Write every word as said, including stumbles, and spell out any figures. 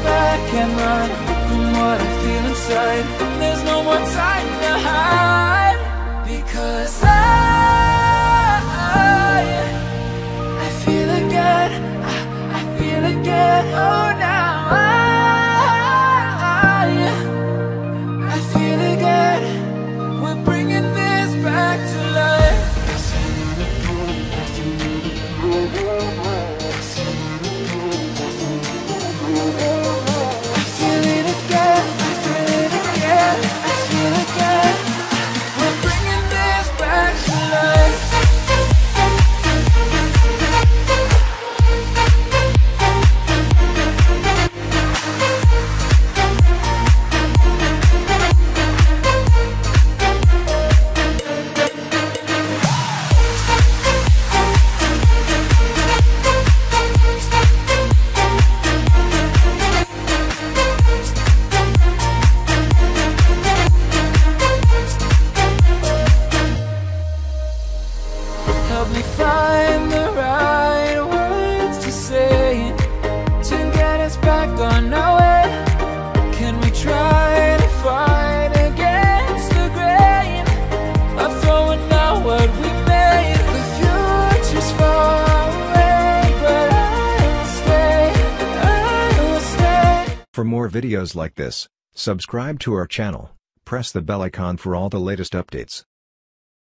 back and run from what I feel inside. There's no more time to hide, because I, I feel again, I, I feel again. Oh, now I, I feel again. We're bringing this back to life. Help me find the right words to say to get us back on our way. Can we try to fight against the grain of throwing out what we made? The future's far away, but I will stay, I will stay. For more videos like this, subscribe to our channel, press the bell icon for all the latest updates.